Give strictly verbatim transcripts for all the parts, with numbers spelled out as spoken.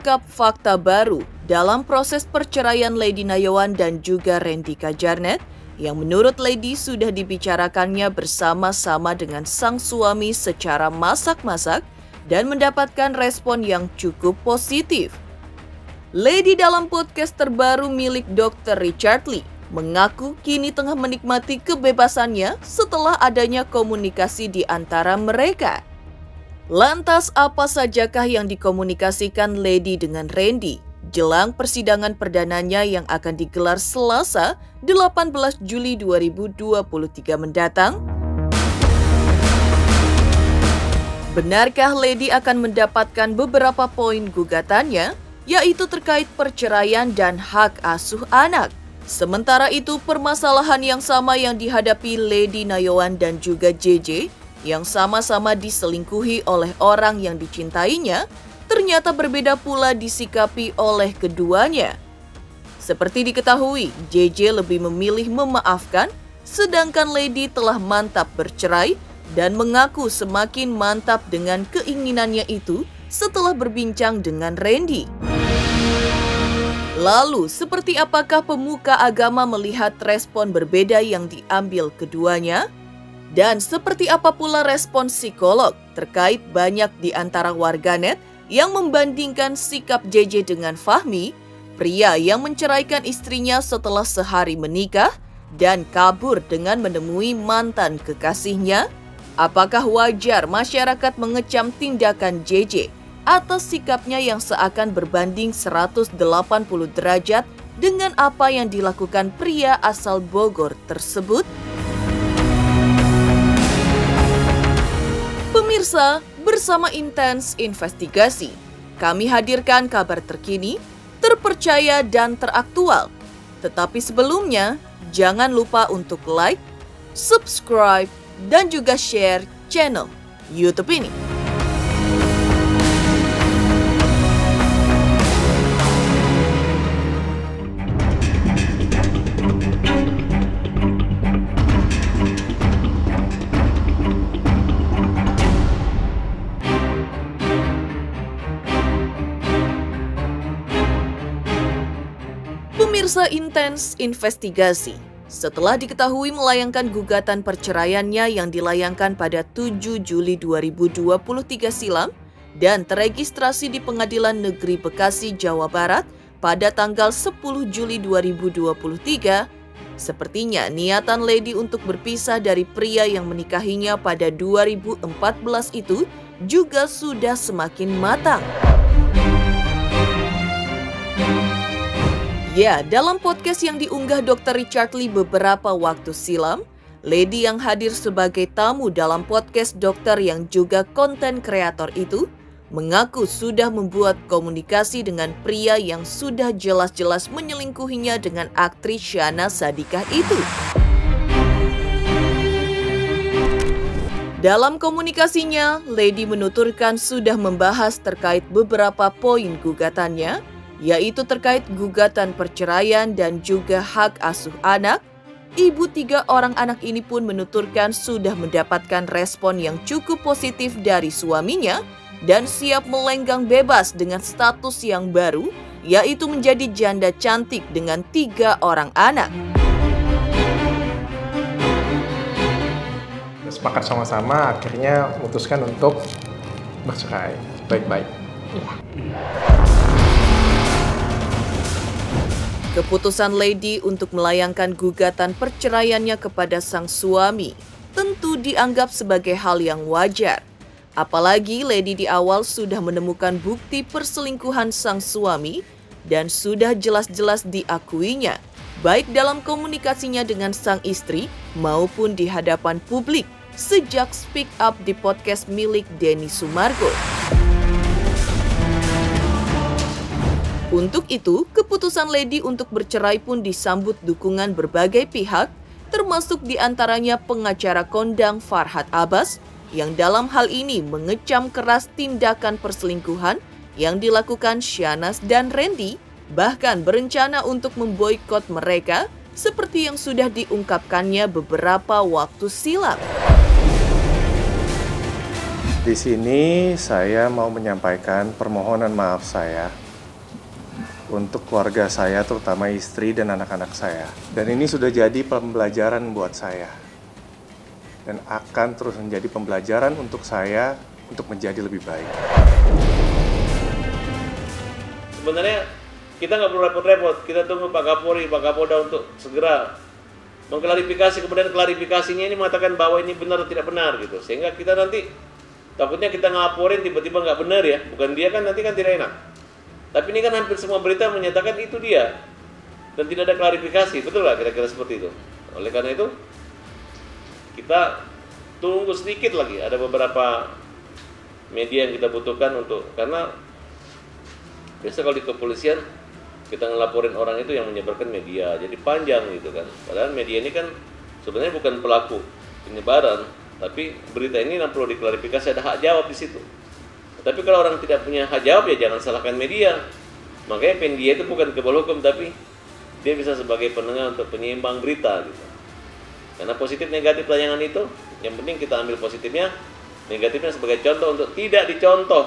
mengungkap fakta baru dalam proses perceraian Lady Nayawan dan juga Randy Kajarnet yang menurut Lady sudah dibicarakannya bersama-sama dengan sang suami secara masak-masak dan mendapatkan respon yang cukup positif. Lady dalam podcast terbaru milik dokter Richard Lee mengaku kini tengah menikmati kebebasannya setelah adanya komunikasi di antara mereka. Lantas apa sajakah yang dikomunikasikan Lady dengan Randy jelang persidangan perdananya yang akan digelar Selasa delapan belas Juli dua ribu dua puluh tiga mendatang? Benarkah Lady akan mendapatkan beberapa poin gugatannya, yaitu terkait perceraian dan hak asuh anak? Sementara itu, permasalahan yang sama yang dihadapi Lady Nayawan dan juga J J yang sama-sama diselingkuhi oleh orang yang dicintainya, ternyata berbeda pula disikapi oleh keduanya. Seperti diketahui, J J lebih memilih memaafkan, sedangkan Lady telah mantap bercerai dan mengaku semakin mantap dengan keinginannya itu setelah berbincang dengan Randy. Lalu, seperti apakah pemuka agama melihat respon berbeda yang diambil keduanya? Dan seperti apa pula respon psikolog terkait banyak di antara warganet yang membandingkan sikap J J dengan Fahmi, pria yang menceraikan istrinya setelah sehari menikah dan kabur dengan menemui mantan kekasihnya? Apakah wajar masyarakat mengecam tindakan J J atas sikapnya yang seakan berbanding seratus delapan puluh derajat dengan apa yang dilakukan pria asal Bogor tersebut? Pemirsa, bersama Intens Investigasi, kami hadirkan kabar terkini, terpercaya dan teraktual. Tetapi sebelumnya, jangan lupa untuk like, subscribe, dan juga share channel YouTube ini. Pemirsa Intens Investigasi, setelah diketahui melayangkan gugatan perceraiannya yang dilayangkan pada tujuh Juli dua ribu dua puluh tiga silam dan teregistrasi di Pengadilan Negeri Bekasi, Jawa Barat pada tanggal sepuluh Juli dua ribu dua puluh tiga, sepertinya niatan Lady untuk berpisah dari pria yang menikahinya pada dua ribu empat belas itu juga sudah semakin matang. Ya, dalam podcast yang diunggah dokter Richard Lee beberapa waktu silam, Lady yang hadir sebagai tamu dalam podcast dokter yang juga konten kreator itu mengaku sudah membuat komunikasi dengan pria yang sudah jelas-jelas menyelingkuhinya dengan aktris Syahnaz Sadiqah itu. Dalam komunikasinya, Lady menuturkan sudah membahas terkait beberapa poin gugatannya, yaitu terkait gugatan perceraian dan juga hak asuh anak. Ibu tiga orang anak ini pun menuturkan sudah mendapatkan respon yang cukup positif dari suaminya dan siap melenggang bebas dengan status yang baru, yaitu menjadi janda cantik dengan tiga orang anak. Sepakat sama-sama, akhirnya memutuskan untuk bercerai baik-baik. Ya. Keputusan Lady untuk melayangkan gugatan perceraiannya kepada sang suami tentu dianggap sebagai hal yang wajar. Apalagi Lady di awal sudah menemukan bukti perselingkuhan sang suami dan sudah jelas-jelas diakuinya, baik dalam komunikasinya dengan sang istri maupun di hadapan publik sejak speak up di podcast milik Denny Sumargo. Untuk itu, keputusan Lady untuk bercerai pun disambut dukungan berbagai pihak, termasuk diantaranya pengacara kondang Farhad Abbas, yang dalam hal ini mengecam keras tindakan perselingkuhan yang dilakukan Syahnaz dan Randy, bahkan berencana untuk memboikot mereka, seperti yang sudah diungkapkannya beberapa waktu silam. Di sini saya mau menyampaikan permohonan maaf saya untuk keluarga saya, terutama istri dan anak-anak saya. Dan ini sudah jadi pembelajaran buat saya. Dan akan terus menjadi pembelajaran untuk saya untuk menjadi lebih baik. Sebenarnya kita nggak perlu repot-repot, kita tunggu Pak Kapolri, Pak Kapolda untuk segera mengklarifikasi, kemudian klarifikasinya ini mengatakan bahwa ini benar atau tidak benar gitu. Sehingga kita nanti takutnya kita ngelaporin tiba-tiba nggak benar ya, bukan dia kan nanti kan tidak enak. Tapi ini kan hampir semua berita menyatakan itu dia dan tidak ada klarifikasi, betul nggak kira-kira seperti itu? Oleh karena itu kita tunggu sedikit lagi, ada beberapa media yang kita butuhkan untuk, karena biasa kalau di kepolisian kita ngelaporin orang itu yang menyebarkan media, jadi panjang gitu kan. Padahal media ini kan sebenarnya bukan pelaku penyebaran, tapi berita ini yang perlu diklarifikasi, ada hak jawab di situ. Tapi kalau orang tidak punya hak jawab ya jangan salahkan media. Makanya media itu bukan kebal hukum, tapi dia bisa sebagai penengah untuk penyeimbang berita gitu. Karena positif negatif tayangan itu, yang penting kita ambil positifnya, negatifnya sebagai contoh untuk tidak dicontoh.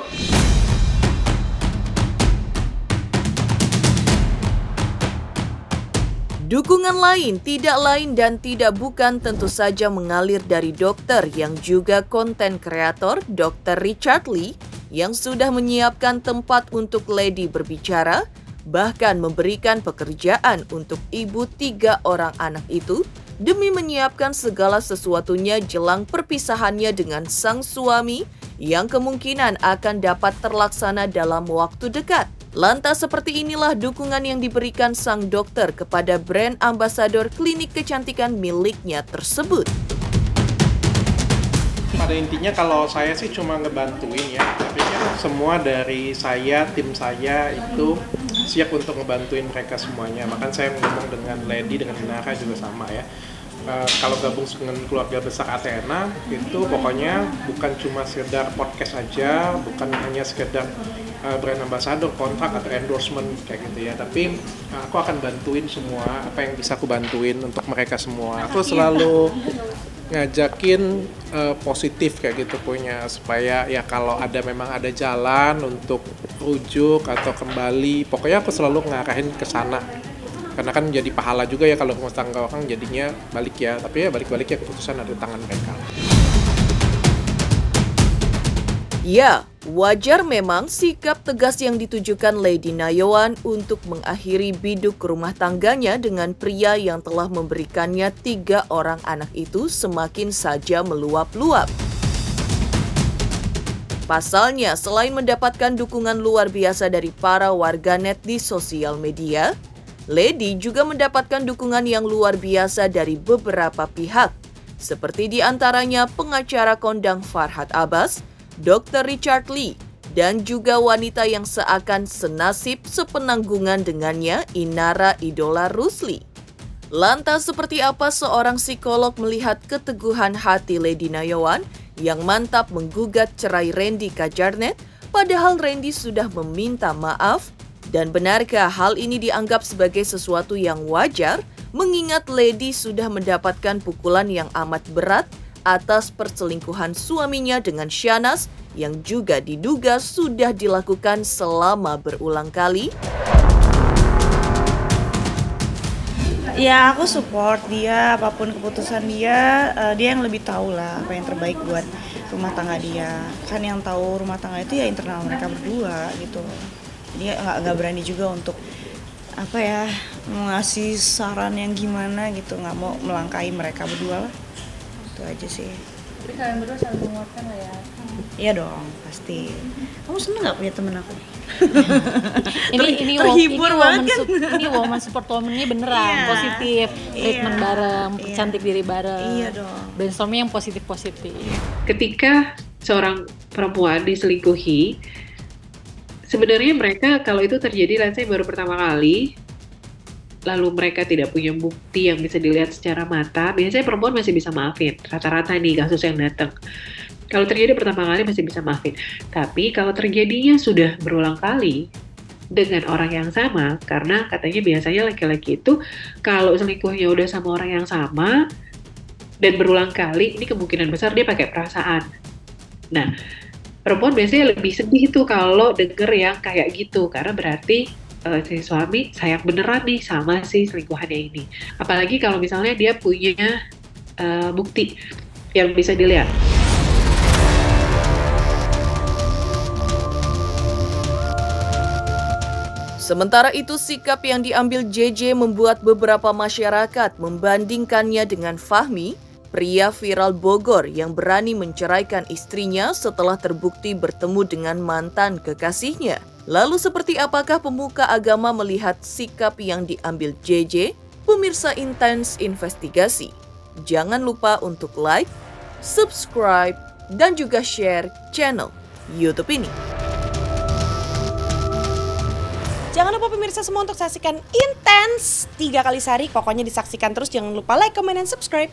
Dukungan lain, tidak lain dan tidak bukan tentu saja mengalir dari dokter yang juga konten kreator, dokter Richard Lee, yang sudah menyiapkan tempat untuk Lady berbicara, bahkan memberikan pekerjaan untuk ibu tiga orang anak itu, demi menyiapkan segala sesuatunya jelang perpisahannya dengan sang suami yang kemungkinan akan dapat terlaksana dalam waktu dekat. Lantas seperti inilah dukungan yang diberikan sang dokter kepada brand ambasador klinik kecantikan miliknya tersebut. Pada intinya kalau saya sih cuma ngebantuin ya, tapi kan semua dari saya, tim saya itu siap untuk ngebantuin mereka semuanya. Bahkan saya ngomong dengan Lady, dengan Nara juga sama ya. Uh, kalau gabung dengan keluarga besar Athena itu pokoknya bukan cuma sekedar podcast aja, bukan hanya sekedar uh, brand ambassador, kontrak atau endorsement kayak gitu ya, tapi uh, aku akan bantuin semua apa yang bisa aku bantuin untuk mereka semua. Aku selalu ngajakin uh, positif kayak gitu punya, supaya ya kalau ada memang ada jalan untuk rujuk atau kembali, pokoknya aku selalu ngarahin ke sana. Karena kan jadi pahala juga ya kalau rumah tangga orang jadinya balik ya, tapi ya balik-balik ya keputusan ada di tangan mereka. Ya, wajar memang sikap tegas yang ditujukan Lady Nayawan untuk mengakhiri biduk rumah tangganya dengan pria yang telah memberikannya tiga orang anak itu semakin saja meluap-luap. Pasalnya, selain mendapatkan dukungan luar biasa dari para warganet di sosial media, Lady juga mendapatkan dukungan yang luar biasa dari beberapa pihak, seperti diantaranya pengacara kondang Farhad Abbas, dokter Richard Lee, dan juga wanita yang seakan senasib sepenanggungan dengannya, Inara Idola Rusli. Lantas seperti apa seorang psikolog melihat keteguhan hati Lady Nayawan yang mantap menggugat cerai Randy Kajarnet, padahal Randy sudah meminta maaf? Dan benarkah hal ini dianggap sebagai sesuatu yang wajar, mengingat Lady sudah mendapatkan pukulan yang amat berat atas perselingkuhan suaminya dengan Shahnaz yang juga diduga sudah dilakukan selama berulang kali? Ya, aku support dia, apapun keputusan dia, uh, dia yang lebih tahu lah apa yang terbaik buat rumah tangga dia. Kan yang tahu rumah tangga itu ya internal mereka berdua gitu. Dia nggak nggak berani juga untuk apa ya ngasih saran yang gimana gitu, nggak mau melangkahi mereka berdua lah, itu aja sih. Tapi kalian berdua saling menguatkan lah ya. Iya dong, pasti. Kamu seneng nggak punya temen aku? ini ini terhibur ini banget woman kan? su- ini woman support woman-nya beneran Iya. positif, treatment Iya. bareng, Iya. cantik diri bareng. Iya dong. Brainstorming yang positif-positif. Ketika seorang perempuan diselingkuhi, sebenarnya mereka kalau itu terjadi, let's say baru pertama kali, lalu mereka tidak punya bukti yang bisa dilihat secara mata, biasanya perempuan masih bisa maafin. Rata-rata nih kasus yang datang. Kalau terjadi pertama kali masih bisa maafin. Tapi kalau terjadinya sudah berulang kali dengan orang yang sama, karena katanya biasanya laki-laki itu kalau selingkuhnya udah sama orang yang sama dan berulang kali, ini kemungkinan besar dia pakai perasaan. Nah, perempuan biasanya lebih sedih tuh kalau denger yang kayak gitu, karena berarti uh, si suami sayang beneran nih sama si selingkuhannya ini. Apalagi kalau misalnya dia punya uh, bukti yang bisa dilihat. Sementara itu, sikap yang diambil J J membuat beberapa masyarakat membandingkannya dengan Fahmi, pria viral Bogor yang berani menceraikan istrinya setelah terbukti bertemu dengan mantan kekasihnya. Lalu seperti apakah pemuka agama melihat sikap yang diambil J J? Pemirsa Intens Investigasi, jangan lupa untuk like, subscribe, dan juga share channel YouTube ini. Jangan lupa pemirsa semua untuk saksikan Intens tiga kali sehari. Pokoknya disaksikan terus, jangan lupa like, comment, dan subscribe.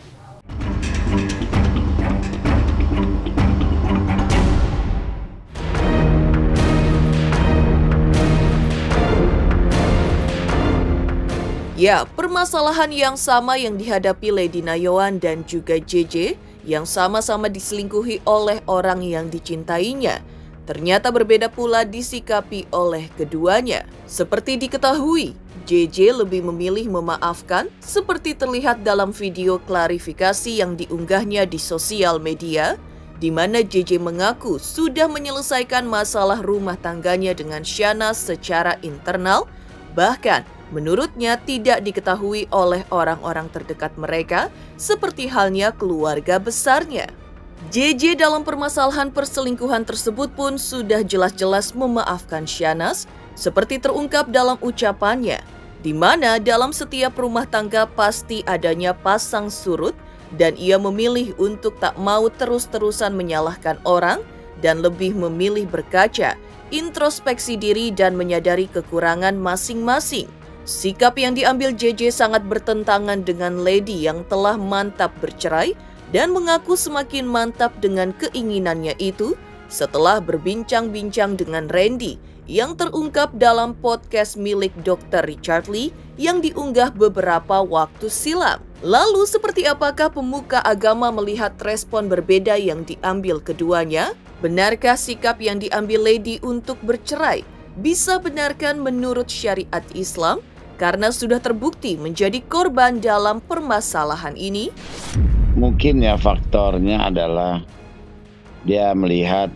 Ya, permasalahan yang sama yang dihadapi Lady Nayoan dan juga J J yang sama-sama diselingkuhi oleh orang yang dicintainya, ternyata berbeda pula disikapi oleh keduanya. Seperti diketahui, J J lebih memilih memaafkan seperti terlihat dalam video klarifikasi yang diunggahnya di sosial media, di mana J J mengaku sudah menyelesaikan masalah rumah tangganya dengan Shahnaz secara internal, bahkan menurutnya tidak diketahui oleh orang-orang terdekat mereka, seperti halnya keluarga besarnya. J J dalam permasalahan perselingkuhan tersebut pun sudah jelas-jelas memaafkan Shahnaz, seperti terungkap dalam ucapannya, di mana dalam setiap rumah tangga pasti adanya pasang surut, dan ia memilih untuk tak mau terus-terusan menyalahkan orang, dan lebih memilih berkaca, introspeksi diri dan menyadari kekurangan masing-masing. Sikap yang diambil J J sangat bertentangan dengan Lady yang telah mantap bercerai, dan mengaku semakin mantap dengan keinginannya itu setelah berbincang-bincang dengan Randy yang terungkap dalam podcast milik dokter Richard Lee yang diunggah beberapa waktu silam. Lalu seperti apakah pemuka agama melihat respon berbeda yang diambil keduanya? Benarkah sikap yang diambil Lady untuk bercerai bisa benarkan menurut syariat Islam karena sudah terbukti menjadi korban dalam permasalahan ini? Mungkin ya faktornya adalah dia melihat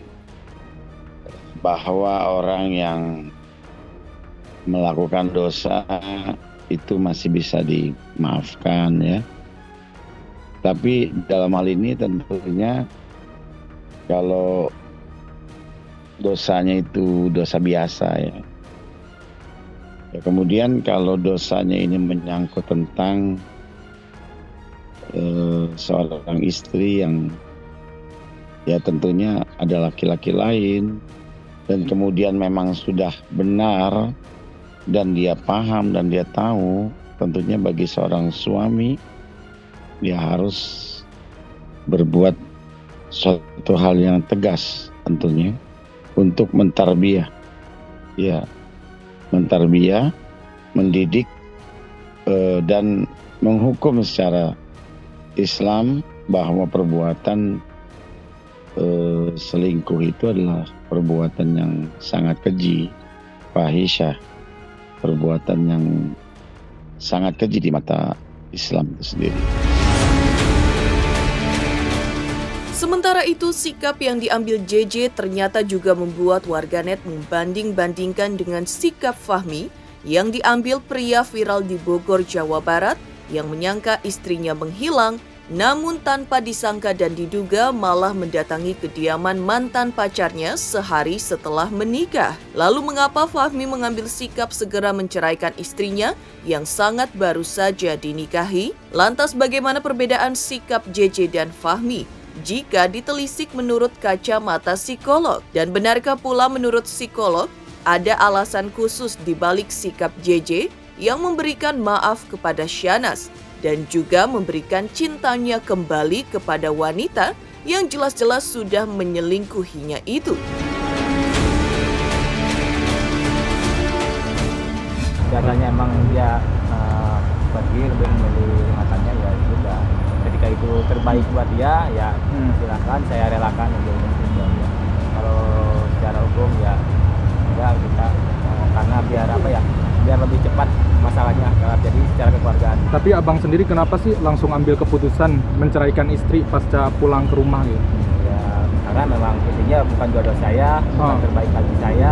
bahwa orang yang melakukan dosa itu masih bisa dimaafkan ya. Tapi dalam hal ini tentunya kalau dosanya itu dosa biasa ya. Ya kemudian kalau dosanya ini menyangkut tentang Uh, seorang istri yang ya tentunya ada laki-laki lain, dan kemudian memang sudah benar dan dia paham dan dia tahu, tentunya bagi seorang suami dia harus berbuat suatu hal yang tegas tentunya untuk mentarbiyah ya, mentarbiyah, mendidik uh, dan menghukum secara Islam bahwa perbuatan eh, selingkuh itu adalah perbuatan yang sangat keji, fahisyah, perbuatan yang sangat keji di mata Islam itu sendiri. Sementara itu, sikap yang diambil J J ternyata juga membuat warganet membanding-bandingkan dengan sikap Fahmi yang diambil pria viral di Bogor, Jawa Barat, yang menyangka istrinya menghilang, namun tanpa disangka dan diduga malah mendatangi kediaman mantan pacarnya sehari setelah menikah. Lalu mengapa Fahmi mengambil sikap segera menceraikan istrinya yang sangat baru saja dinikahi? Lantas bagaimana perbedaan sikap J J dan Fahmi jika ditelisik menurut kacamata psikolog? Dan benarkah pula menurut psikolog ada alasan khusus di balik sikap J J yang memberikan maaf kepada Shahnaz dan juga memberikan cintanya kembali kepada wanita yang jelas-jelas sudah menyelingkuhinya itu? Biasanya emang dia uh, pergi lebih memilih rumah tangga, ya sudah. Ketika itu terbaik buat dia, ya hmm. silakan, saya relakan untuk itu. Ya. Kalau secara hukum ya, ya kita uh, karena biar apa ya, biar lebih cepat masalahnya uh, jadi secara kekeluargaan. Tapi abang sendiri kenapa sih langsung ambil keputusan menceraikan istri pasca pulang ke rumah gitu? Ya karena memang intinya bukan jodoh saya, bukan oh. terbaik bagi saya.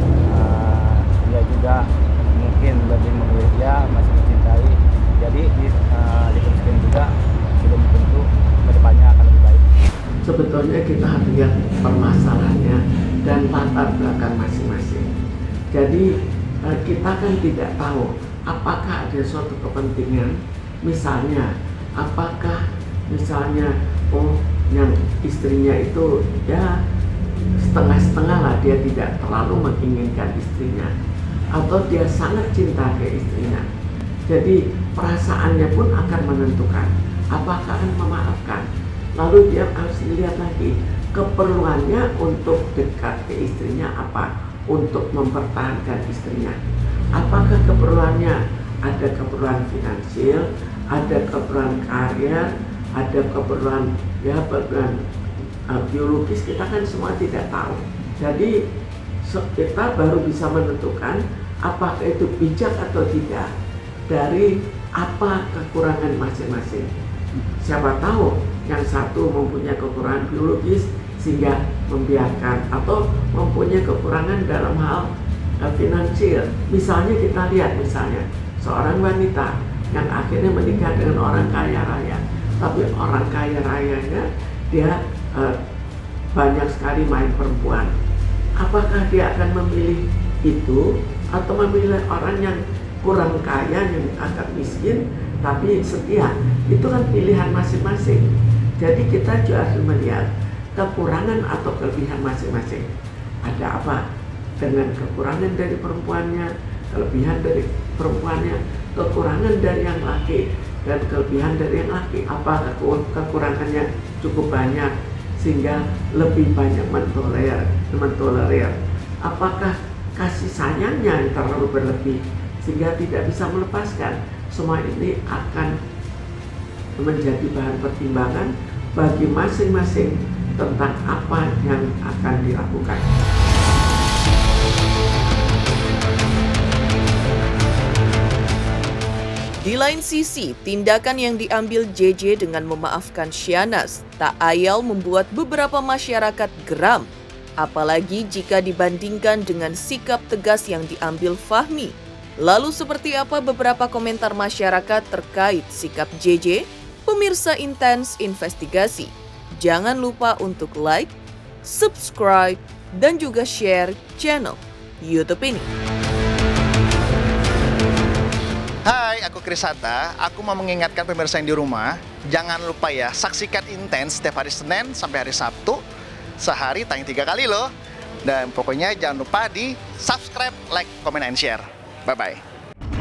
Uh, dia juga mungkin lebih memilih, dia masih mencintai, jadi uh, diteruskan juga belum tentu kedepannya akan lebih baik. Sebetulnya kita harus lihat permasalahannya dan latar belakang masing-masing. Jadi kita kan tidak tahu apakah ada suatu kepentingan, misalnya apakah misalnya oh yang istrinya itu ya setengah-setengah lah, dia tidak terlalu menginginkan istrinya, atau dia sangat cinta ke istrinya. Jadi perasaannya pun akan menentukan apakah akan memaafkan. Lalu dia harus dilihat lagi keperluannya untuk dekat ke istrinya apa, untuk mempertahankan istrinya. Apakah keperluannya ada keperluan finansial, ada keperluan karir, ada keperluan ya keperluan uh, biologis, kita kan semua tidak tahu. Jadi kita baru bisa menentukan apakah itu bijak atau tidak dari apa kekurangan masing-masing. Siapa tahu yang satu mempunyai kekurangan biologis sehingga membiarkan, atau mempunyai kekurangan dalam hal uh, finansial. Misalnya kita lihat misalnya seorang wanita yang akhirnya menikah dengan orang kaya raya, tapi orang kaya rayanya dia uh, banyak sekali main perempuan. Apakah dia akan memilih itu atau memilih orang yang kurang kaya, yang agak miskin tapi setia? Itu kan pilihan masing-masing. Jadi kita juga harus melihat kekurangan atau kelebihan masing-masing. Ada apa dengan kekurangan dari perempuannya, kelebihan dari perempuannya, kekurangan dari yang laki dan kelebihan dari yang laki. Apa kekurangannya cukup banyak sehingga lebih banyak mentoler, mentolerir? Apakah kasih sayangnya yang terlalu berlebih sehingga tidak bisa melepaskan? Semua ini akan menjadi bahan pertimbangan bagi masing-masing tentang apa yang akan dilakukan. Di lain sisi, tindakan yang diambil J J dengan memaafkan Syahnas tak ayal membuat beberapa masyarakat geram, apalagi jika dibandingkan dengan sikap tegas yang diambil Fahmi. Lalu seperti apa beberapa komentar masyarakat terkait sikap J J? Pemirsa Intens Investigasi, jangan lupa untuk like, subscribe, dan juga share channel YouTube ini. Hai, aku Krisata. Aku mau mengingatkan pemirsa yang di rumah, jangan lupa ya, saksikan Intens setiap hari Senin sampai hari Sabtu. Sehari tayang tiga kali loh. Dan pokoknya jangan lupa di subscribe, like, comment, and share. Bye-bye.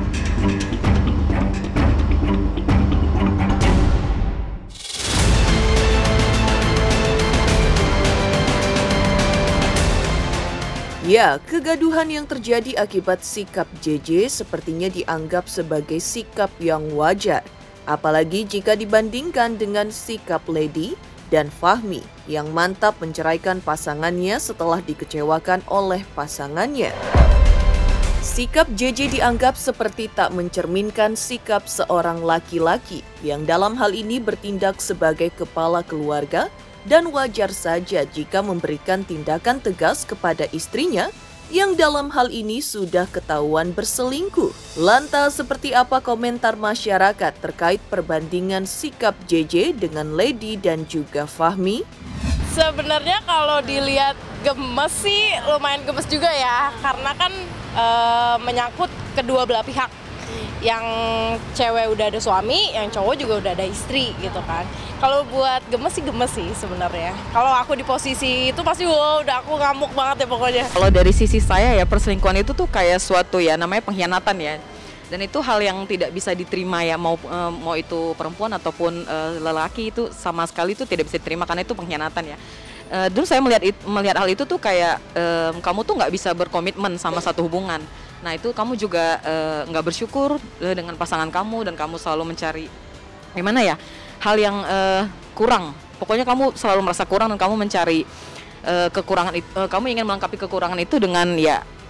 Ya, kegaduhan yang terjadi akibat sikap J J sepertinya dianggap sebagai sikap yang wajar. Apalagi jika dibandingkan dengan sikap Lady dan Fahmi yang mantap menceraikan pasangannya setelah dikecewakan oleh pasangannya. Sikap J J dianggap seperti tak mencerminkan sikap seorang laki-laki yang dalam hal ini bertindak sebagai kepala keluarga, dan wajar saja jika memberikan tindakan tegas kepada istrinya yang dalam hal ini sudah ketahuan berselingkuh. Lantas seperti apa komentar masyarakat terkait perbandingan sikap J J dengan Lady dan juga Fahmi? Sebenarnya kalau dilihat gemes sih lumayan gemes juga ya, karena kan e, menyangkut kedua belah pihak. Yang cewek udah ada suami, yang cowok juga udah ada istri gitu kan. Kalau buat gemes sih gemes sih sebenarnya. Kalau aku di posisi itu pasti wow, udah aku ngamuk banget ya pokoknya. Kalau dari sisi saya ya, perselingkuhan itu tuh kayak suatu ya namanya pengkhianatan ya. Dan itu hal yang tidak bisa diterima ya, mau uh, mau itu perempuan ataupun uh, lelaki, itu sama sekali itu tidak bisa diterima karena itu pengkhianatan ya. Uh, dulu saya melihat it, melihat hal itu tuh kayak um, kamu tuh nggak bisa berkomitmen sama satu hubungan. Nah itu kamu juga nggak uh, bersyukur uh, dengan pasangan kamu, dan kamu selalu mencari gimana ya hal yang uh, kurang. Pokoknya kamu selalu merasa kurang dan kamu mencari uh, kekurangan itu. Uh, kamu ingin melengkapi kekurangan itu dengan ya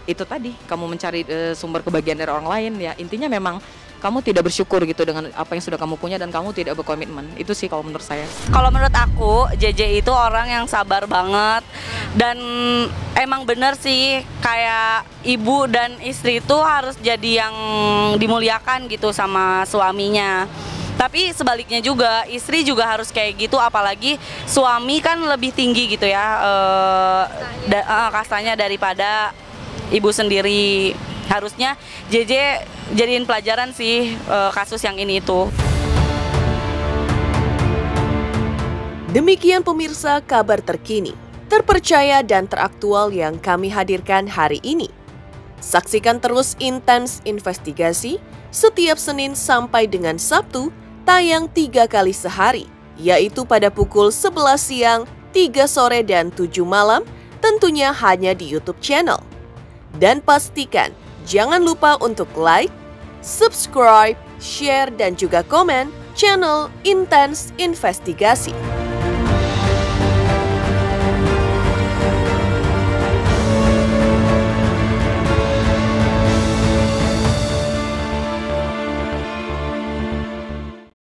itu tadi kamu mencari uh, sumber kebahagiaan dari orang lain ya, intinya memang kamu tidak bersyukur gitu dengan apa yang sudah kamu punya dan kamu tidak berkomitmen. Itu sih kalau menurut saya. Kalau menurut aku, J J itu orang yang sabar banget dan emang bener sih kayak ibu dan istri itu harus jadi yang dimuliakan gitu sama suaminya. Tapi sebaliknya juga, istri juga harus kayak gitu, apalagi suami kan lebih tinggi gitu ya eh, da, eh, kastanya daripada ibu sendiri. Harusnya J J jadiin pelajaran sih uh, kasus yang ini itu. Demikian pemirsa kabar terkini, terpercaya dan teraktual yang kami hadirkan hari ini. Saksikan terus Intens Investigasi setiap Senin sampai dengan Sabtu, tayang tiga kali sehari, yaitu pada pukul sebelas siang, tiga sore, dan tujuh malam, tentunya hanya di YouTube channel. Dan pastikan jangan lupa untuk like, subscribe, share, dan juga komen channel Intens Investigasi.